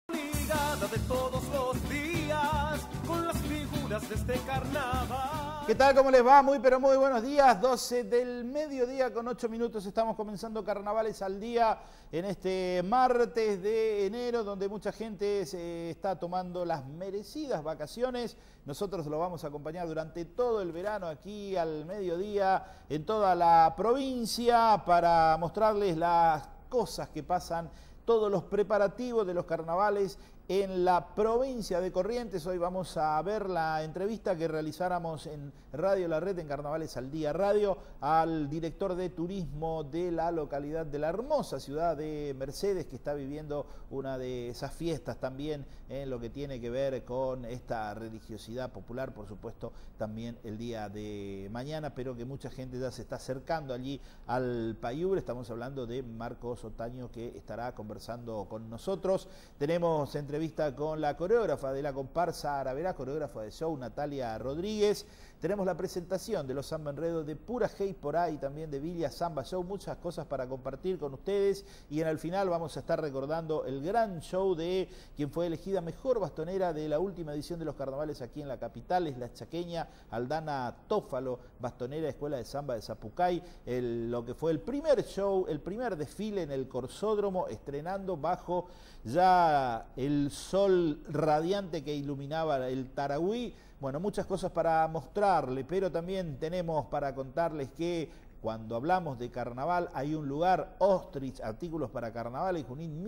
De todos los días con las figuras de este carnaval. ¿Qué tal? ¿Cómo les va? Muy pero muy buenos días. 12 del mediodía con 8 minutos estamos comenzando Carnavales al Día en este martes de enero, donde mucha gente se está tomando las merecidas vacaciones. Nosotros lo vamos a acompañar durante todo el verano aquí al mediodía en toda la provincia para mostrarles las cosas que pasan, todos los preparativos de los carnavales en la provincia de Corrientes. Hoy vamos a ver la entrevista que realizáramos en Radio La Red, en Carnavales al Día Radio, al director de turismo de la localidad de la hermosa ciudad de Mercedes, que está viviendo una de esas fiestas también en lo que tiene que ver con esta religiosidad popular, por supuesto, también el día de mañana, pero que mucha gente ya se está acercando allí al Payubre. Estamos hablando de Marcos Otaño, que estará conversando con nosotros. Tenemos entrevista con la coreógrafa de la comparsa Araverá, coreógrafa de show, Natalia Rodríguez. Tenemos la presentación de los Samba Enredo de Pura Hey por ahí, también de Villa Samba Show. Muchas cosas para compartir con ustedes. Y en el final vamos a estar recordando el gran show de quien fue elegida mejor bastonera de la última edición de los carnavales aquí en la capital. Es la chaqueña Aldana Tófalo, bastonera de Escuela de Samba de Zapucay. Lo que fue el primer show, el primer desfile en el Corsódromo, estrenando bajo ya el sol radiante que iluminaba el Tarahui. Bueno, muchas cosas para mostrarle, pero también tenemos para contarles que cuando hablamos de carnaval hay un lugar, Ostrich, artículos para carnaval, en Junín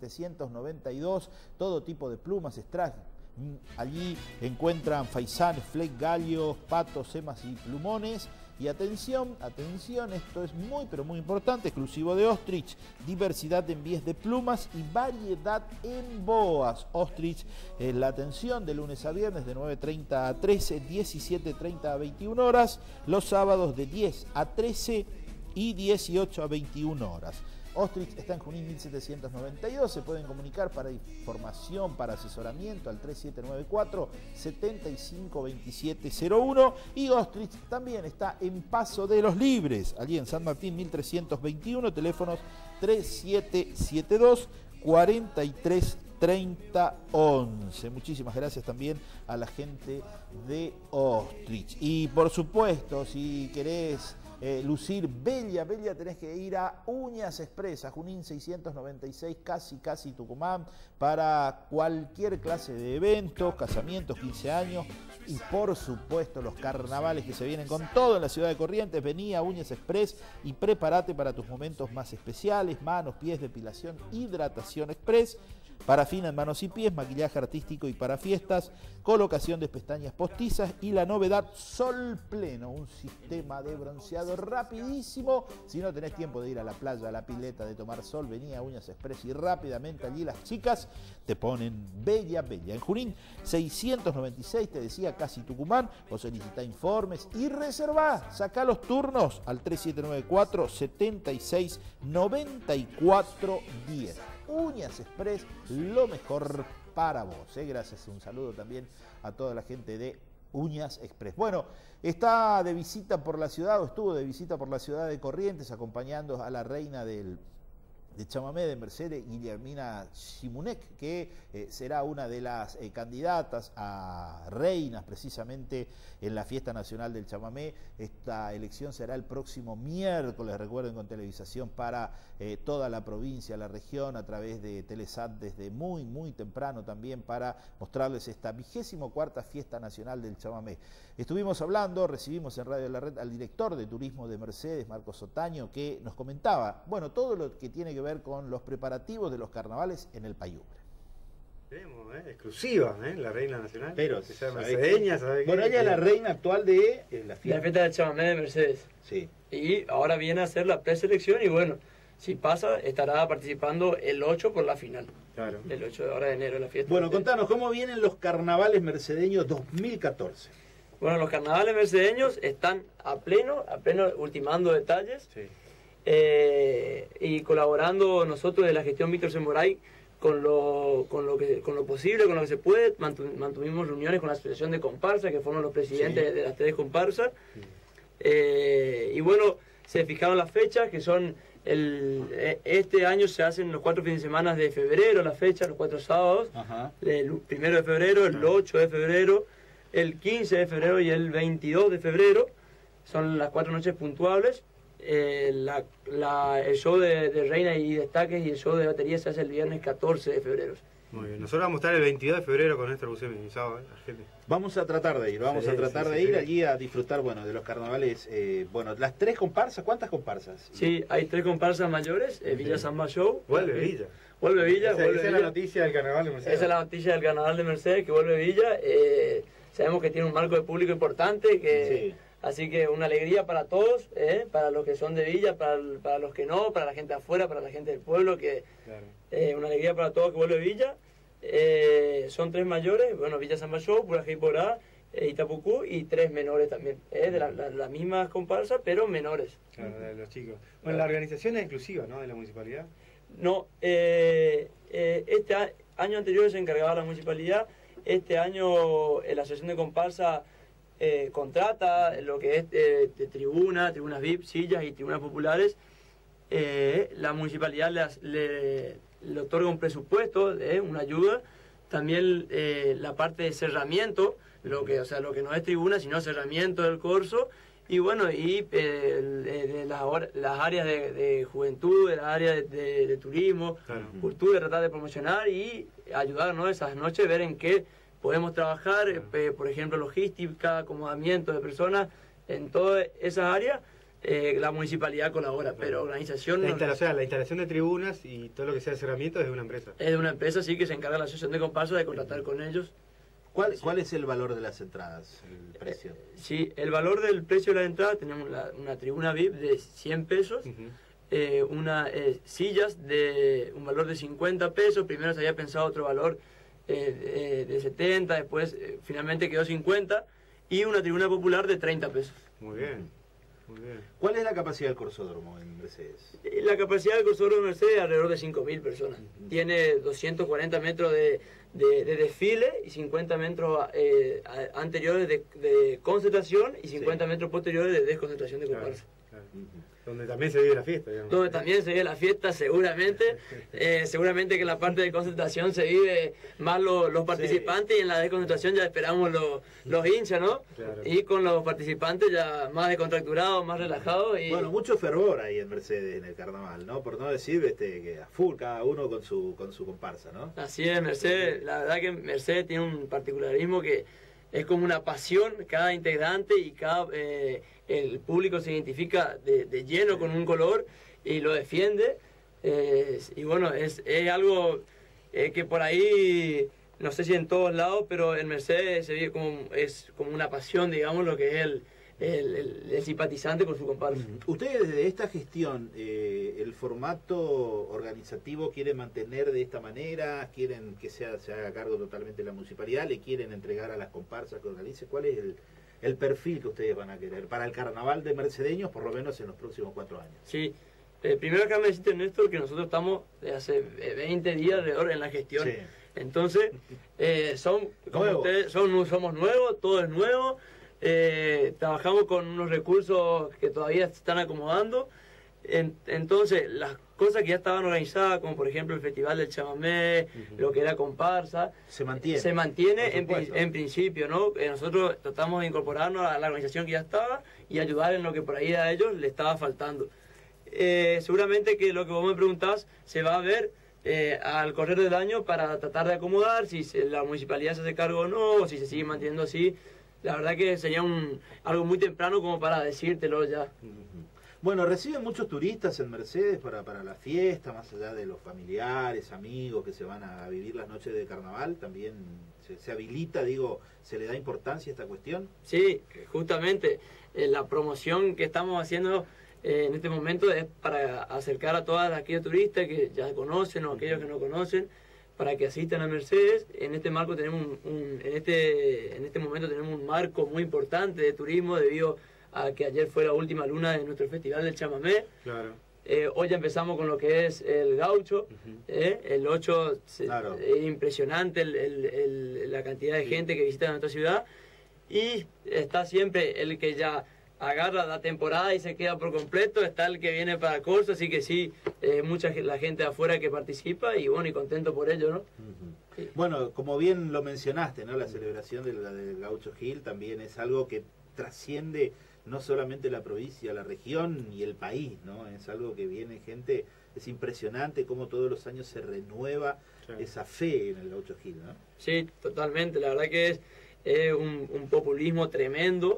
1792, todo tipo de plumas, strass. Allí encuentran faisanes, fleck, gallos, patos, semas y plumones. Y atención, atención, esto es muy pero muy importante, exclusivo de Ostrich, diversidad de envíes de plumas y variedad en boas. Ostrich, la atención de lunes a viernes de 9:30 a 13, 17:30 a 21 horas, los sábados de 10 a 13 y 18 a 21 horas. Ostrich está en Junín 1792, se pueden comunicar para información, para asesoramiento al 3794-752701 y Ostrich también está en Paso de los Libres, allí en San Martín 1321, teléfonos 3772-433011. Muchísimas gracias también a la gente de Ostrich. Y por supuesto, si querés lucir bella, tenés que ir a Uñas Express, Junín 696, casi Tucumán, para cualquier clase de eventos, casamientos, 15 años y por supuesto los carnavales que se vienen con todo en la ciudad de Corrientes. Vení a Uñas Express y prepárate para tus momentos más especiales: manos, pies, depilación, hidratación express, parafina en manos y pies, maquillaje artístico y para fiestas, colocación de pestañas postizas y la novedad Sol Pleno, un sistema de bronceado rapidísimo. Si no tenés tiempo de ir a la playa, a la pileta, de tomar sol, vení a Uñas Express y rápidamente allí las chicas te ponen bella. En Junín 696, te decía, casi Tucumán, o solicitá informes y reservá, sacá los turnos al 3794-769410. Uñas Express, lo mejor para vos. Gracias, un saludo también a toda la gente de Uñas Express. Bueno, está de visita por la ciudad, o estuvo de visita por la ciudad de Corrientes, acompañando a la reina de chamamé de Mercedes, Guillermina Simunek, que será una de las candidatas a reinas precisamente en la Fiesta Nacional del Chamamé. Esta elección será el próximo miércoles, recuerden, con televisación para toda la provincia, la región, a través de Telesat desde muy temprano también, para mostrarles esta 24ª Fiesta Nacional del Chamamé. Estuvimos hablando, recibimos en Radio La Red al director de turismo de Mercedes, Marcos Otaño, que nos comentaba, bueno, todo lo que tiene que ver con los preparativos de los carnavales en el Payubre. Tenemos, exclusiva, la reina nacional. Pero se llama mercedeña, ¿sabe qué? Bueno, ella es la reina actual de la fiesta. La fiesta del chamamé de Mercedes. Sí. Y ahora viene a hacer la preselección y bueno, si pasa, estará participando el 8 por la final. Claro. El 8 de ahora de enero, la fiesta. Bueno, contanos, ¿cómo vienen los carnavales mercedeños 2014? Bueno, los carnavales mercedeños están a pleno ultimando detalles. Sí. Y colaborando nosotros de la gestión Víctor Semboray con lo posible, con lo que se puede. Mantuvimos reuniones con la asociación de comparsas, que fueron los presidentes de las 3 comparsas. Y bueno, se fijaron las fechas, que son Este año se hacen los 4 fines de semana de febrero, la fecha, los 4 sábados. Ajá. El 1 de febrero, el 8 de febrero, el 15 de febrero y el 22 de febrero. Son las 4 noches puntuables. El show de reina y destaques y el show de batería se hace el viernes 14 de febrero. Muy bien. Nosotros vamos a estar el 22 de febrero con Néstor Buscemi, sábado, Argentina. Vamos a tratar de ir, ir allí a disfrutar, bueno, de los carnavales. Bueno, las 3 comparsas, ¿cuántas comparsas? Sí, hay 3 comparsas mayores, Villa Samba Show. Vuelve Villa. Vuelve Villa, Esa es la noticia del carnaval de Mercedes. Esa es la noticia del carnaval de Mercedes, que vuelve Villa. Sabemos que tiene un marco de público importante, que... Sí. Así que una alegría para todos, para los que son de Villa, para los que no, para la gente afuera, para la gente del pueblo, que claro. Una alegría para todos que vuelve Villa. Son 3 mayores, bueno, Villa Samba Show, Purajé y Porá, Itapucú, y 3 menores también, de la misma comparsa, pero menores. Claro, de los chicos. Bueno, la organización es exclusiva, ¿no?, de la municipalidad. No, año anterior se encargaba la municipalidad, este año la asociación de comparsa contrata lo que es de tribunas VIP, sillas y tribunas populares. La municipalidad le otorga un presupuesto, una ayuda. También la parte de cerramiento, lo que no es tribuna, sino cerramiento del corso. Y bueno, y las áreas de juventud, las áreas de turismo, claro. Cultura, tratar de promocionar y ayudarnos esas noches, ver en qué podemos trabajar, por ejemplo, logística, acomodamiento de personas, en todas esas áreas. La municipalidad colabora, pero organización... La instalación de tribunas y todo lo que sea de cerramiento es de una empresa. Es de una empresa, sí, que se encarga la asociación de comparsa de contratar con ellos. ¿Cuál es el valor de las entradas, el precio? Sí, el valor del precio de la entrada, tenemos una tribuna VIP de 100 pesos, sillas de un valor de 50 pesos, primero se había pensado otro valor de 70, después finalmente quedó 50, y una tribuna popular de 30 pesos. Muy bien, muy bien. ¿Cuál es la capacidad del corsódromo en Mercedes? La capacidad del corsódromo en Mercedes es alrededor de 5.000 personas. Tiene 240 metros de desfile y 50 metros anteriores de concentración y 50 metros posteriores de desconcentración de comparsa. Claro. Donde también se vive la fiesta, digamos. Donde también se vive la fiesta, seguramente. Seguramente que en la parte de concentración se vive más los participantes, y en la desconcentración ya esperamos los hinchas, ¿no? Claro. Y con los participantes ya más descontracturados, más relajados. Y... Bueno, mucho fervor ahí en Mercedes en el carnaval, ¿no? Por no decir que a full cada uno con su comparsa, ¿no? Así es, Mercedes. La verdad que Mercedes tiene un particularismo que es como una pasión, cada integrante y el público se identifica de lleno con un color y lo defiende. Y bueno, es algo que por ahí, no sé si en todos lados, pero en Mercedes se vive es como una pasión, digamos, lo que es el simpatizante con su comparsa. ¿Ustedes desde esta gestión, el formato organizativo quieren mantener de esta manera? ¿Quieren que se haga cargo totalmente la municipalidad? ¿Le quieren entregar a las comparsas que organice? ¿Cuál es el perfil que ustedes van a querer para el carnaval de mercedeños, por lo menos en los próximos 4 años? Sí, primero acá me deciste, Néstor, que nosotros estamos de hace 20 días alrededor en la gestión. Sí. Entonces, somos nuevos, todo es nuevo. Trabajamos con unos recursos que todavía se están acomodando. Entonces, las cosas que ya estaban organizadas, como por ejemplo el Festival del Chamamé, lo que era comparsa, se mantiene en principio, ¿no? Nosotros tratamos de incorporarnos a la organización que ya estaba y ayudar en lo que por ahí a ellos le estaba faltando. Seguramente que lo que vos me preguntás se va a ver al correr del año para tratar de acomodar si la municipalidad se hace cargo o no, o si se sigue manteniendo así. La verdad que sería algo muy temprano como para decírtelo ya. Bueno, reciben muchos turistas en Mercedes para la fiesta, más allá de los familiares, amigos que se van a vivir las noches de carnaval. También se habilita, se le da importancia a esta cuestión. Sí, justamente la promoción que estamos haciendo en este momento es para acercar a todos aquellos turistas que ya conocen o aquellos que no conocen, para que asistan a Mercedes. En este marco tenemos en este momento tenemos un marco muy importante de turismo debido a que ayer fue la última luna de nuestro Festival del Chamamé. Claro. Hoy ya empezamos con lo que es el gaucho. El 8, claro. Es impresionante la cantidad de gente que visita nuestra ciudad. Y está siempre el que ya agarra la temporada y se queda por completo, está el que viene para Corzo, así que sí, la gente de afuera que participa y bueno, y contento por ello, ¿no? Sí. Bueno, como bien lo mencionaste, ¿no? La celebración del Gaucho Gil también es algo que trasciende no solamente la provincia, la región y el país, ¿no? Es algo que viene gente, es impresionante cómo todos los años se renueva esa fe en el Gaucho Gil, ¿no? Sí, totalmente, la verdad que es un populismo tremendo,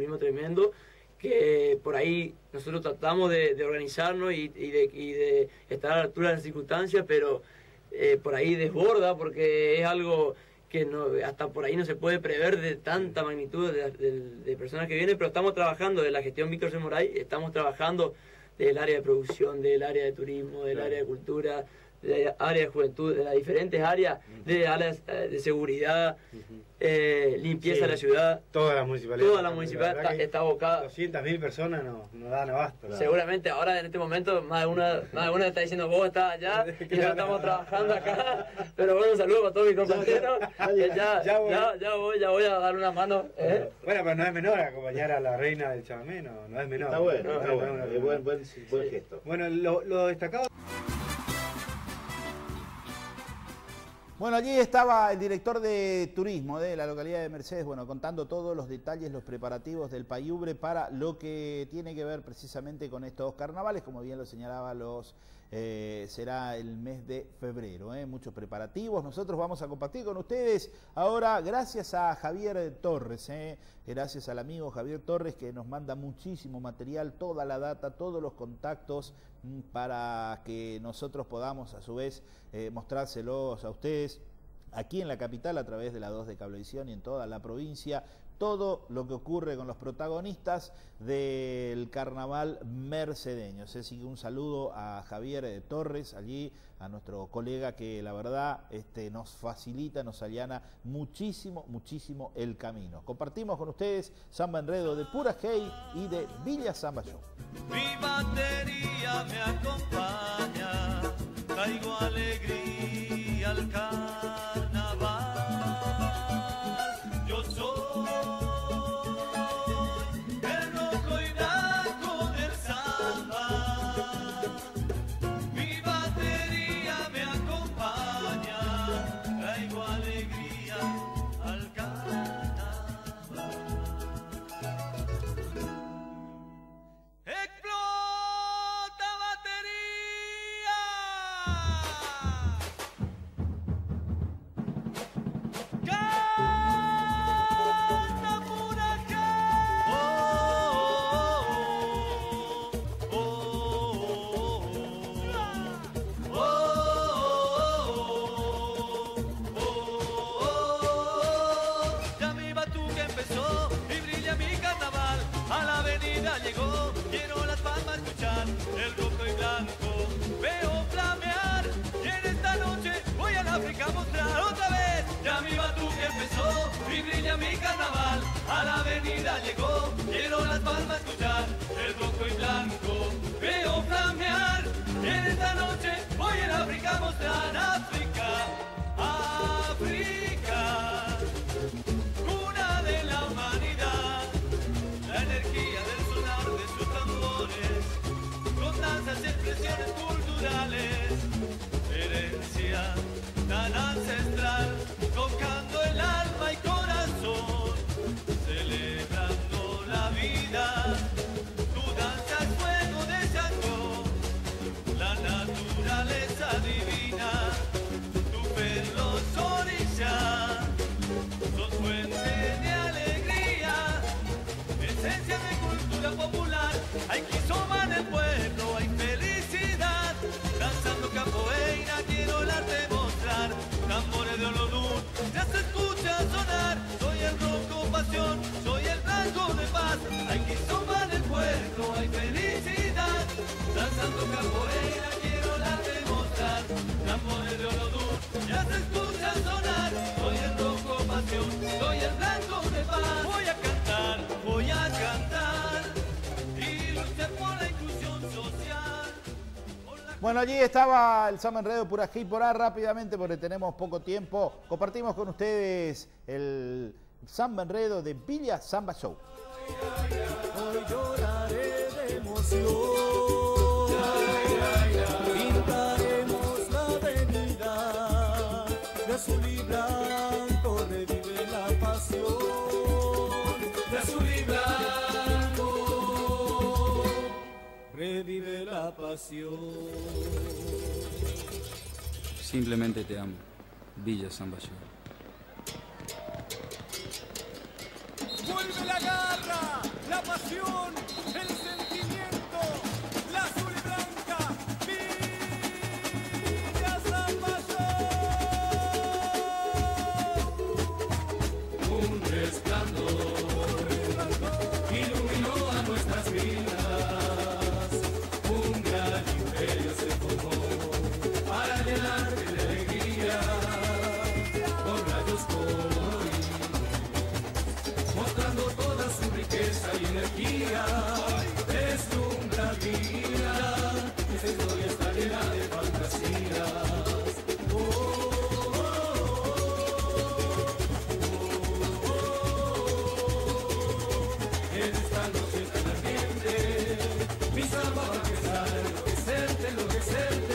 que por ahí nosotros tratamos de organizarnos y de estar a la altura de las circunstancias, pero por ahí desborda porque es algo que no, hasta por ahí no se puede prever de tanta magnitud de personas que vienen, pero estamos trabajando de la gestión Víctor C. Moray, estamos trabajando del área de producción, del área de turismo, del área de cultura, de área de juventud, de las diferentes áreas, de áreas de seguridad, limpieza de la ciudad. Toda la municipalidad está abocada. 200.000 personas no dan abasto. Seguramente ahora en este momento más de una está diciendo vos estás allá y nosotros estamos trabajando acá. Pero bueno, un saludo para todos mis compañeros. Ya voy a dar una mano. Bueno, pero no es menor acompañar a la reina del chamamé, no es menor. Está bueno, buen gesto. Bueno, lo destacado. Bueno, allí estaba el director de turismo de la localidad de Mercedes, bueno, contando todos los detalles, los preparativos del Payubre para lo que tiene que ver precisamente con estos carnavales, como bien lo señalaba será el mes de febrero, muchos preparativos. Nosotros vamos a compartir con ustedes ahora, gracias a Javier Torres, gracias al amigo Javier Torres que nos manda muchísimo material, toda la data, todos los contactos para que nosotros podamos a su vez mostrárselos a ustedes aquí en la capital a través de la 2 de Cablevisión y en toda la provincia, todo lo que ocurre con los protagonistas del carnaval mercedeño. Así que un saludo a Javier Torres, allí a nuestro colega que la verdad nos facilita, nos allana muchísimo el camino. Compartimos con ustedes Samba Enredo de Pura Hey y de Villa Samba Show. Mi batería me acompaña, traigo alegría al carnaval. Yo soy el rojo y blanco del samba. Mi batería me acompaña, traigo alegría al carnaval. ¡Explota batería! ¡Canta pura gente! Ya mi batuque empezó y brilla mi carnaval. A la avenida llegó, quiero las palmas escuchar. El rojo y blanco veo flamear. Y en esta noche voy al África a mostrar otra vez. Ya mi batuque empezó y brilla mi carnaval. A la avenida llegó, quiero las palmas escuchar. El rojo y blanco veo flamear. Y en esta noche voy al África a mostrar. África, África, cuna de la humanidad. La energía del sonar de sus tambores, con danzas y expresiones culturales, herencia tan ancestral, tocando el alma y corazón, celebrando la vida. Tu danza es fuego de Santo, la naturaleza divina, tu pelo orilla, sos fuente de alegría, esencia de cultura popular. Hay quizoma en el pueblo, hay felicidad. Danzando capoeira quiero el arte mostrar. Tambores de Olodún ya se escucha sonar. Soy el rojo pasión, soy el blanco de paz. Hay quizoma en el pueblo, hay felicidad. Danzando capoeira quiero el arte mostrar. Tambores de Olodún ya se escucha sonar. Soy el rojo pasión, soy el blanco de paz. Voy a cantar y luchar por la inclusión social. Bueno, allí estaba el Samba Enredo Pura Hey. Por ahí rápidamente, porque tenemos poco tiempo, compartimos con ustedes Samba Enredo de Villa Samba Show. Hoy lloraré de emoción. Pintaremos la avenida de azul y blanco, revive la pasión. De azul y blanco, revive la pasión. Simplemente te amo. Villa Samba Show. Vuelve la garra, la pasión, el sentimiento, la azul y blanca, Villa Samba Show. Un resplandor iluminó a nuestras vidas, un gran imperio se formó para llenar de alegría, con rayos coloridos, mostrando toda su riqueza y energía. Deslumbra vida, esta historia está llena de fantasías. En esta noche tan ardiente, mi samba va a empezar a enloquecerte, enloquecerte.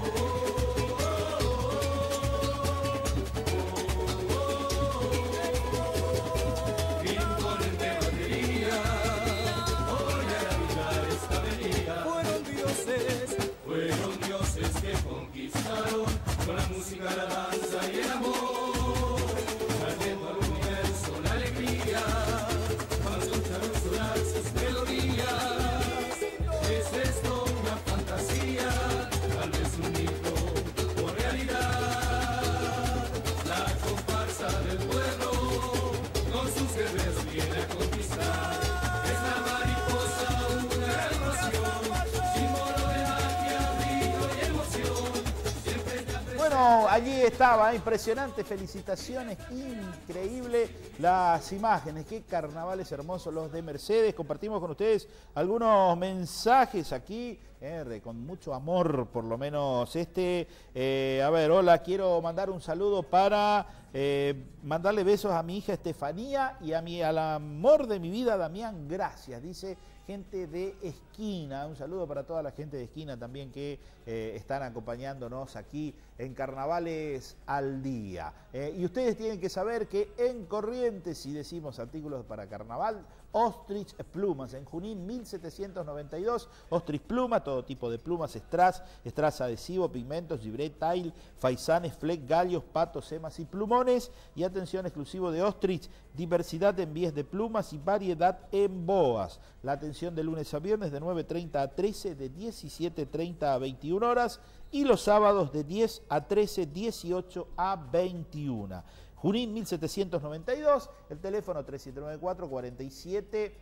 Fueron dioses que conquistaron con la música, la danza y el amor, trayendo al universo la alegría, cuando escucharon sonar sus melodías. ¿Es esto una fantasía? Tal vez un mito o realidad. La comparsa del pueblo con sus guerreros viene a conquistar. Es la mariposa una gran pasión, símbolo de magia, brillo y emoción. Siempre está presente. Bueno, allí estaba, impresionante, felicitaciones, increíble las imágenes, qué carnavales hermosos los de Mercedes. Compartimos con ustedes algunos mensajes aquí, con mucho amor, por lo menos a ver, hola, quiero mandar un saludo para mandarle besos a mi hija Estefanía y al amor de mi vida, Damián, gracias, dice gente de Esquina. Un saludo para toda la gente de Esquina también que están acompañándonos aquí en Carnavales al Día. Y ustedes tienen que saber que en Corrientes, si decimos artículos para carnaval, Ostrich Plumas, en Junín 1792, Ostrich Pluma, todo tipo de plumas, strass adhesivo, pigmentos, gibret, tile, faisanes, fleck, gallos, patos, semas y plumones. Y atención, exclusivo de Ostrich, diversidad en bies de plumas y variedad en boas. La atención de lunes a viernes de 9:30 a 13, de 17:30 a 21 horas y los sábados de 10 a 13, 18 a 21. Junín 1792, el teléfono 3794 47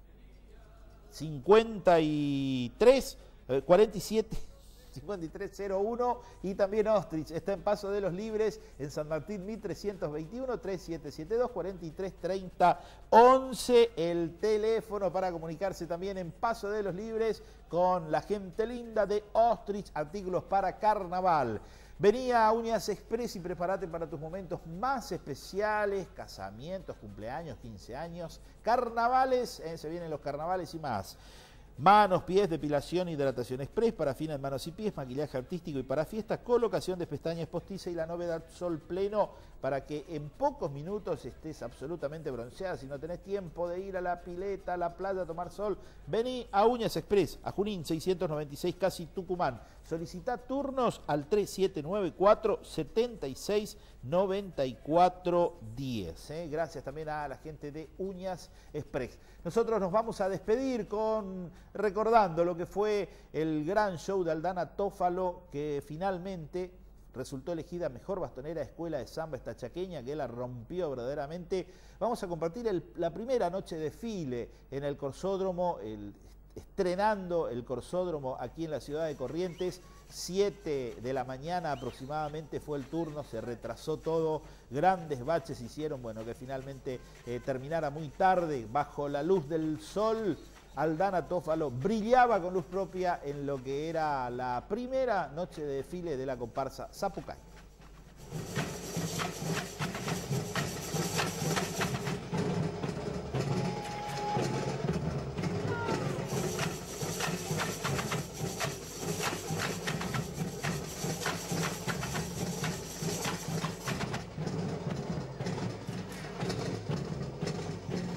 53 47 5301 y también Ostrich está en Paso de los Libres en San Martín 1321 3772 4330 11, el teléfono para comunicarse también en Paso de los Libres con la gente linda de Ostrich, artículos para carnaval. Vení a Uñas Express y prepárate para tus momentos más especiales, casamientos, cumpleaños, 15 años, carnavales, se vienen los carnavales y más. Manos, pies, depilación, hidratación express, parafina en manos y pies, maquillaje artístico y para fiestas, colocación de pestañas postiza y la novedad sol pleno para que en pocos minutos estés absolutamente bronceada. Si no tenés tiempo de ir a la pileta, a la playa a tomar sol, vení a Uñas Express, a Junín 696, casi Tucumán. Solicita turnos al 3794 76 94 10. Gracias también a la gente de Uñas Express. Nosotros nos vamos a despedir recordando lo que fue el gran show de Aldana Tófalo, que finalmente resultó elegida mejor bastonera de escuela de samba esta chaqueña, que la rompió verdaderamente. Vamos a compartir la primera noche de desfile en el Corsódromo, estrenando el Corsódromo aquí en la ciudad de Corrientes. 7 de la mañana aproximadamente fue el turno, se retrasó todo, grandes baches hicieron, bueno, que finalmente terminara muy tarde, bajo la luz del sol. Aldana Tófalo brillaba con luz propia en lo que era la primera noche de desfile de la comparsa Zapucay.